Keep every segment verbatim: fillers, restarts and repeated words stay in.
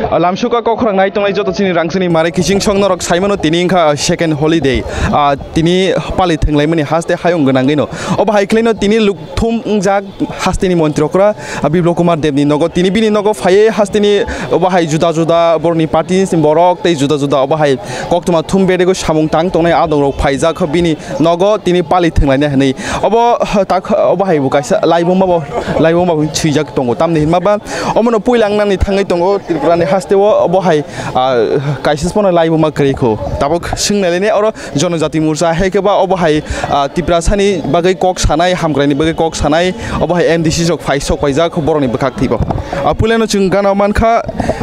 Lamsuka Kokra Night on Joto Chini Rangsini Mari Kishing Song Norok Simon Tininka second holiday. Tini Paliting Lemony has the Hayong Ganangino. Oba Haiklino Tini look Tum Zag Hastini Montrokra, a Biblocomar Debni Nogo, Tini Bini Nogo Faye, Hastini, Obahai Juda Juda, Borni parties in Borok, Te Juda Juda, Obahai, Koktuma Tumbego, Shamung Tang, Tone Adoro, Paiza, Bini, Nogo, Tini Paliting Lane, Obo Tak Obahai Bukas, Laiboma, Laiboma, Chijak Tongo, Tamni Maba, Omono Pulang Nani Tangatongo, Tirani Hastewo, Obohai, Kaisispon Laiboma Kriko, Tabok Shingalene or Jonazati Musa, Hekeba, Obohai, Tiprasani, Bagay Cox Hanai, Hamgrani Bagay Cox Hanai, Obohai, and this is of Faiso Paizak, Boroni Bakaktibo. Apuleno Chungana Manka,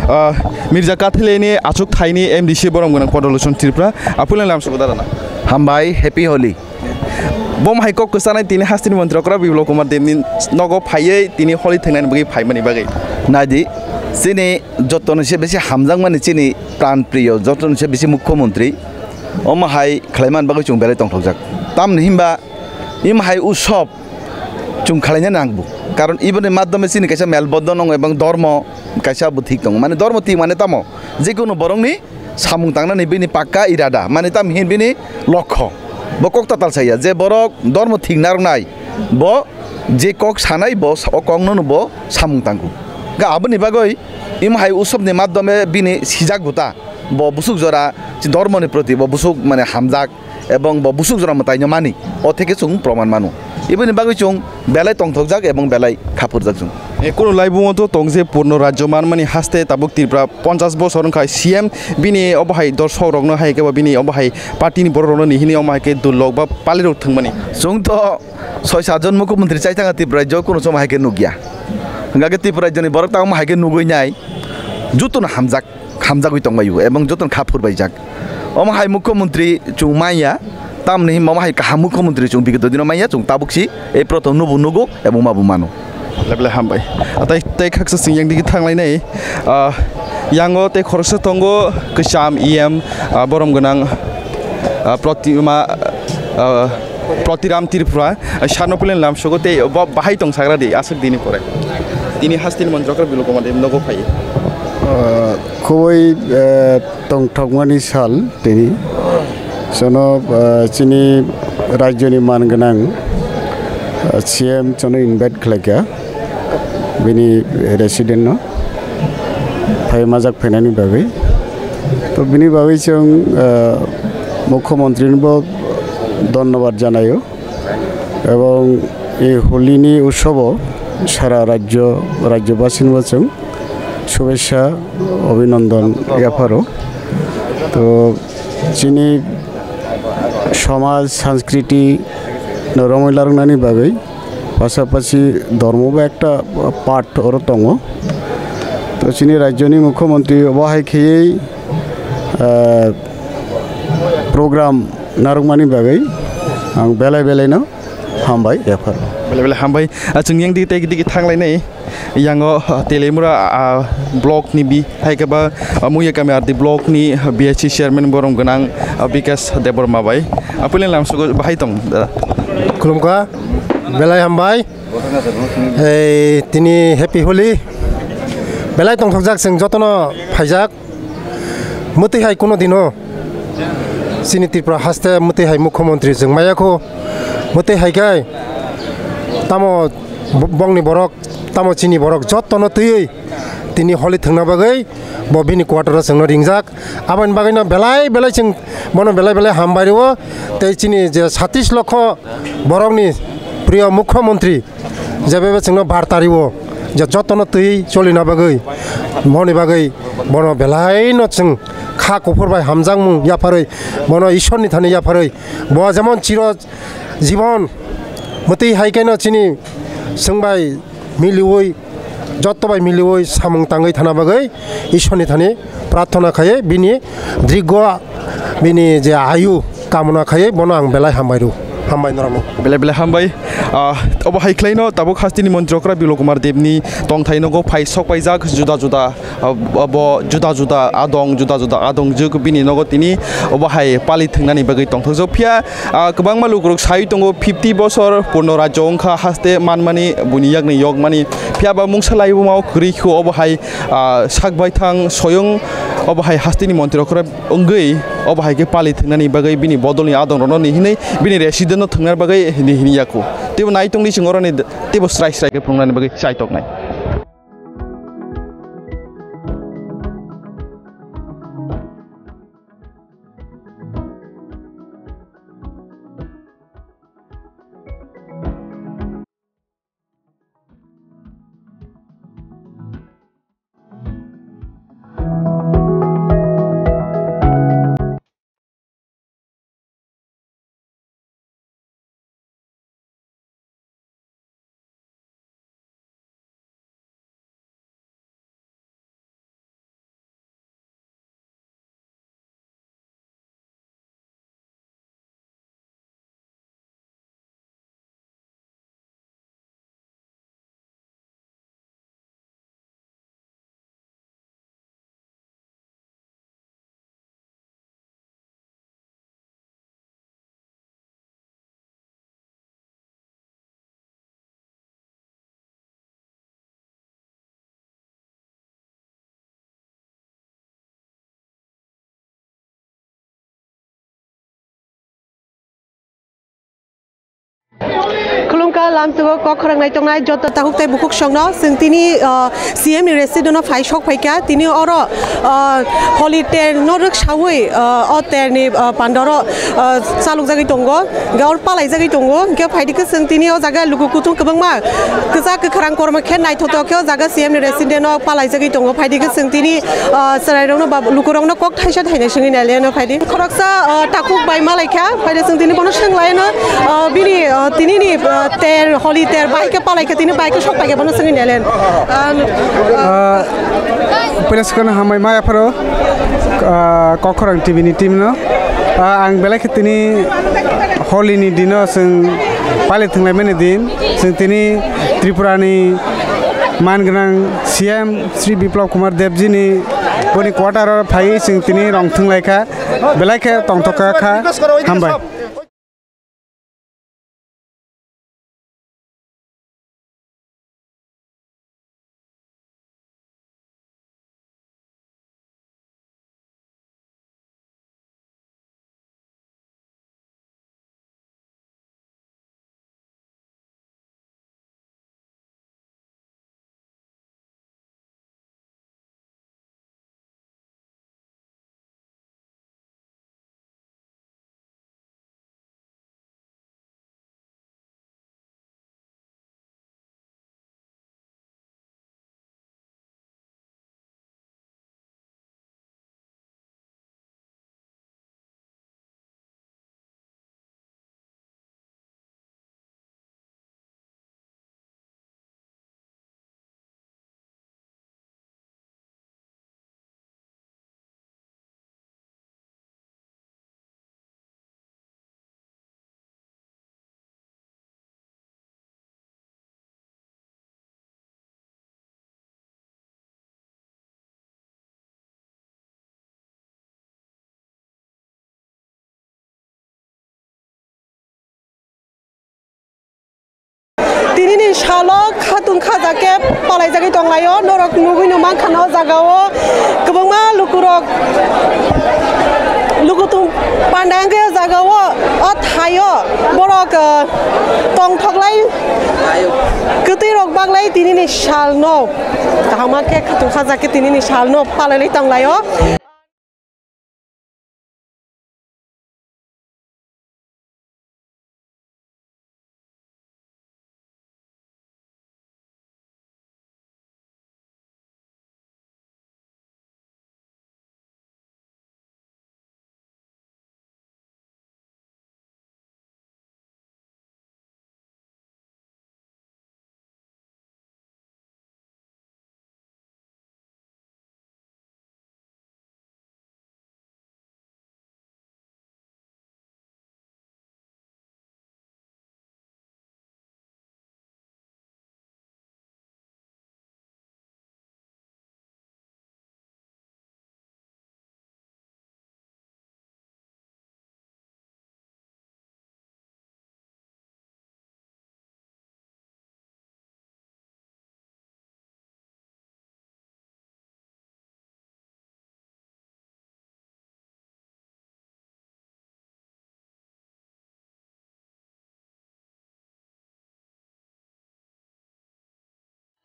Mirza Kathilene, Achuk Tiny, M D C Borom and Podolution Tripra, Apulan Lamsudana. Hambai, happy holy. Bom Haikok Kusana, Tini Hastin Montrokra, Vilocoma, Nogo Paye, Tini Holy Tenant Bagi, Paimani Bagay. Nadi, Sini, Joton Shebesi Hamzang Manichini, Plan Prio, Joton Shebesi Mukomontri, Omahai, Clayman Bagachung Bereton Tozak. Tam Himba, Imhai Usop, Chung Kalayanangbu. Karon even the Madam Messini Kasha Melbodon among Dormo, Kasha Butikong, Man Dormoti Manetamo, Zikuno Boroni, Samutana Nibini Paka Irada, Manetam Himbini, Loko. Bokok total saya, je borok dormo tingnar nai, bo je kok sanai bos o kong nono bo samung tangku. Ga abani bagoi, im hai usop ne madome bini sijak buta, bo busuk zora, si dormo ne proti bo busuk mane hamzak, ebong bo busuk zora matai nyamani, o teke sung proman manu. Ibani bagoi chung belai tong thokjak ebong belai kapur jak chung. Ekono laibungoto tongje purno rajyoman mani haste tabuk tirpra পঞ্চাশ বছর khai C M bini obahai dorsok rokno hai ke bini obahai party ni borokno ni hini omai ke dulok ba palirok thangmani chung to ছয় সাত জন মুখ্যমন্ত্রী চাই থাকা ত্রিপুরা রাজ্য কোনো সময় হাইকে নুগিয়া গাগে ত্রিপুরা রাজ্যনি বরক তাও হাইকে নুগই নাই যতন হামজাক হামজাগই তংবায়ু এবং যতন খাফুর বাইজাক ওম হাই মুখ্যমন্ত্রী chung মাইয়া তাম ni mama hai ka মুখ্যমন্ত্রী chung বিগত দিন মাইয়া chung tabuksi এই প্রথম নুবু নুগো এবং মাবু মানো Level Hambai. I take access in young Tangline. Yango take Horsa Tongo, Kasham, E M, Borom Ganang, Protima, Protiram Tirpra, Shanopul and Lam Shogote, Bob Bahaitong Sagradi, Asak Dini for it. Dini Hastin Montroka will come at Nogo Pai. Koi Tong Tongwani Sal, Tini Sono Chini Rajuni Manganang, C M Chono in bed Klaka. Bini resident no, Pai Mazak Penani Babi. To Bini Babi chung Mukhomontri bo Donnobad janayo. Ebong e holini ushobo sara rajyo rajyobasin bo chung shubesha obinondon yaparo. To chini সমাজ সংস্কৃতি নরমইলারনানি বাগৈ পাশাপাশি ধর্মও একটা part ওর তঙ্গ তো চিনি রাজ্যনি মুখ্যমন্ত্রী অবহাই খেয়েই programme নারংমানি বাগৈ आं बेलाय बेलायनो हामबाय एफार बेलाय बेलाय हामबाय जों yang digi digi थांलायनाय yango telemura blog ni bi haikaba muya kami arti blog ni B H C chairman borom ganang Bikas Deborma bai apulen lamsugo bahai tong खुलुमका बेलाय हामबाय ए तिनी हैप्पी होली बेलाय तंग थकजाक जों जतन फाइजाक मते हाय कोनो दिनो सिनि त्रिपुरा हास्ते मते हाय मुख्यमंत्री जों मायाखौ मते हायगाय तामो बंगनि बरक तामो चिनि बरक जतन तयै तिनी होली थंगना बागै बबिनि क्वार्टर जोंनो रिंजाक आबान बागैना बेलाय बेलाय जों मनो बेलाय बेलाय हामबायरो तै चिनि जे सैंतीस लाख बरकनि प्रिय मुख्यमंत्री जेबेबे जोंनो बारतारिवो जे जतन तयै चलिना बागै मनि बागै मनो बेलाय न जों खा कफरबाय हामजां मुं याफारै मनो ईश्वरनि थानि याफारै ब जेमन चिर जीवन मते हायगायना चिनि सोंबाय मिलिवै जतबाय मिलिवै सामुं तांगै थाना बागै ईश्वरनि थानि प्रार्थना खायै बिनि दीर्घ बिनि जे आयु कामना खायै बनो आं बेलाय हामबायरु हामबाय नरम बेले बेले हामबाय अब हाइख्लाइनो ताबुक हास्तिनि मन्त्रकरा बिलो कुमार देवनि तंथाइनगो फाइ सकपाइजाक जुदा जुदा अब जुदा जुदा आदं जुदा जुदा आदं जुग बिनि नगो तिनि अब हाइ पालि थंनानि बगै तंथजो फिया गोबां मालुग्रुक साइ दंगो फिफ्टी बছर पूर्ण राज्य अंखा हास्ते मानमानि बुनियागनि योग मानि फियाबा मुंसालाइबो माव ग्रिखो अब हाइ साकबायथां सयं अब हाइ हास्तिनि मन्त्रकरा अंगै अब हाइके पालि थंनानि बगै बिनि बदलनि आदं रनो निहिनै बिनि रेसिडेन्ट थंनार बगै निहिनियाखो तेबो नाइतंनि सिङरनि तेबो स्राइ स्राइके फुंनानि बगै साइतकनाय खुलुमका लामसुगो क खरंनाय तंनाय जत ताहुकते बुकुक संनो जों तिनि सीएम रेसिडेन्ट फाइ सक फाइका तिनि अर हलिटेर नरक सावै अ तेरनि पान्डर चालुक जागै दंगो गावर पालाय जागै दंगो के फाइदिखो जों तिनि अ जागा लुगु कुतु गोबांमा गोजा गोखरां करम खे नायथतो के जागा सीएम रेसिडेन्ट पालाय जागै दंगो फाइदिखो जों तिनि सरायरनो बा लुकुरंनो कक थाइसा थाइनाय संगै नालेनो फाइदि खरकसा ताकुक बाय मालायखा फाइदि जों तिनि बनो संलायनो बिनि तिनिनि तेर हली तेर बाइक पालाय के तिनि बाइक सक पाइके बनो संगै नालेन पेलेसकन हामाय मायाफोरो कखरं टिभिनि टिमनो आं बेलाय खेतिनि हलिनि दिनो जों पालिथंनाय माने दिन जों तिनि त्रिपुरानि मानगोनां सीएम श्री बिप्लब कुमार देवजीनि बनि क्वार्टाराव फायै जों तिनि रंथंलायखा बेलायखे तंथकाखा हामबाय तिनिनि सालो खातुन खाजाके पालाय जागै दंलायो नरक नुगैनो मान खानो जागाओ गोबांमा लुकुरक लुकुतु पान्डांगे जागाओ अ थायो बरक तंथकलाय गति रक बागलाय तिनिनि सालनो गाहामाके Khatun खाजाके तिनिनि सालनो पालायलाय दंलायो।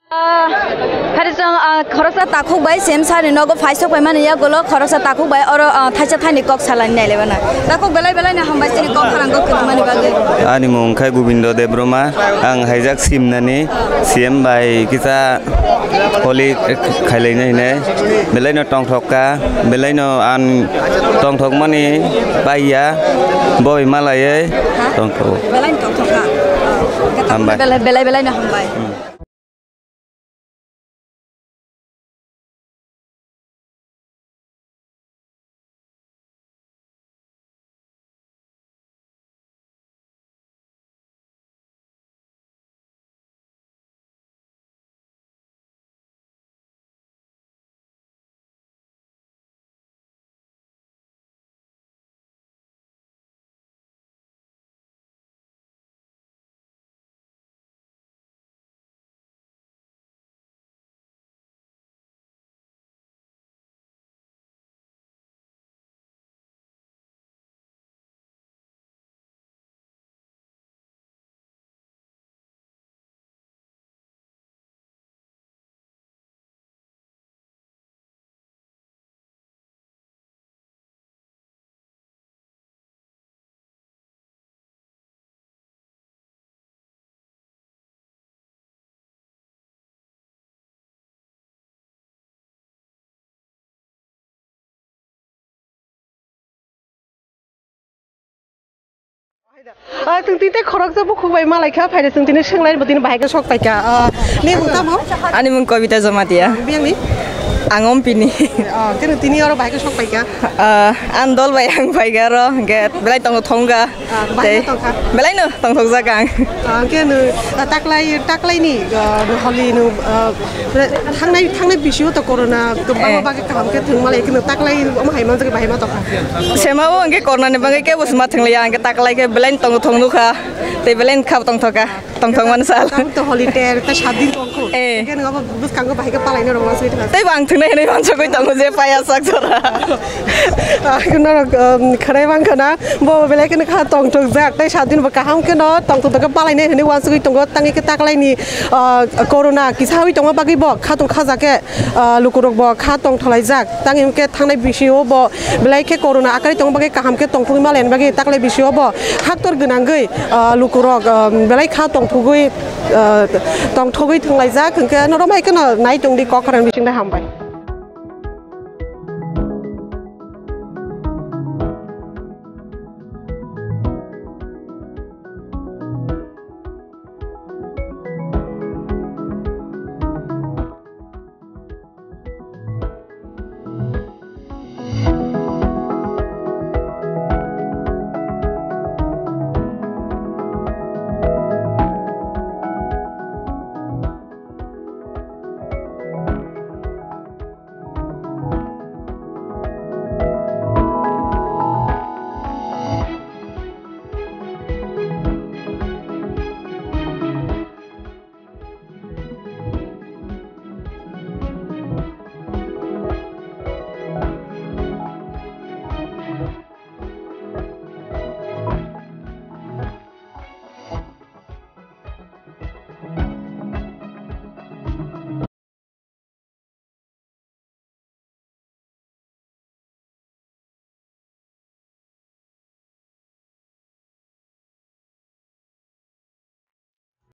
hari jang khorosa takuk bai sem sari nogo faisok bai mani ya golo khorosa takuk bai oro thaisa thani kok salani nai lebana takuk belai belai na hambai sini kok kharang kok mani bage ani mung khai Gobindo Debroma ang haijak simnani cm bai kita holi khailai nai ne belai no tong thokka belai no an tong thok mani bai ya boy malaye tong thok belai tong thokka hambai belai belai belai na hambai जों तीते खरक जब खुबाय मालायखा फायदे जों तीने सोंलाय बदिनो बाहायगा सक पाइका ने मुता मो ani mung kobita jamatia बियांनि angom pini अ केन तीनि और बाहायगा सक Paika andol bai ang bai garo get belai tong thongga बाहायगा तंका belai no tong thongja kang केन ताकलाय ताकलायनि हलिनो थांनाय थांनाय बिसियो त कोरोना गोबां बागे काम के थों मालाय केन ताकलाय माहायमान जगे बाहायमा तका semao angke korna ne bangai ke bus mathang le angke taklai ke belai tong thong nu kha te belai khap tong thoka tong thong man sal तो हॉलिडे त सात दिन तंको केन गब बुस कांगो बाहायगा पालायनो रंगा सै tai bang thunai ne man chokoi tong je paya sak jora केन खराय बां खना बो बेले केन खा तंग तंग जाक tai सात दिन बका हम केन तंग तंग पालायने हने वान सै तंगो तांगि के ताकलायनि कोरोना किसाwi तंग बागि बो खा तंग खा जाके लुकुरक बो खा तंग थलाय जाक तांगि के थांनाय बिसियो बो बेले के कोरोना आकारि तंग बागि काहाम के तंग थुइ मालायन बागि ताकलाय बिसियो बो हाक्टर गनांगै लुकुरक बेले खा तंग थुगै तंग थुगै थंलाय जाक के नरमाय केन नाय तंगि कखरान बिसिं दा हामबाय